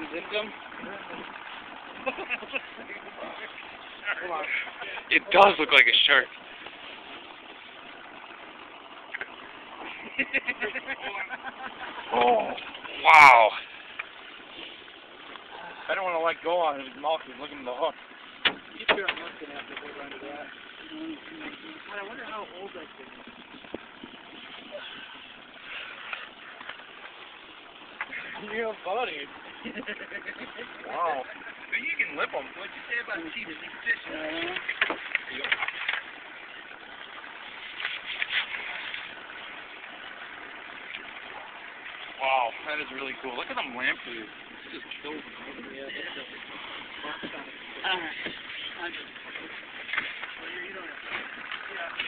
income? It does look like a shark. Oh, wow. I don't want to let go on his mouth. He's looking at the hook. You sure I'm not going to have to hold on to that. I wonder how old that thing is. Real funny. Wow. But you can lip them. What'd you say about cheap fish? Wow, that is really cool. Look at them lampreys. It just kills them. Yeah, Alright. You don't have to. Yeah.